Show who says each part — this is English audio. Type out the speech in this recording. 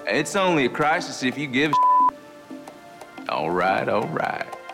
Speaker 1: It's only a crisis if you give a shit. All right, all right.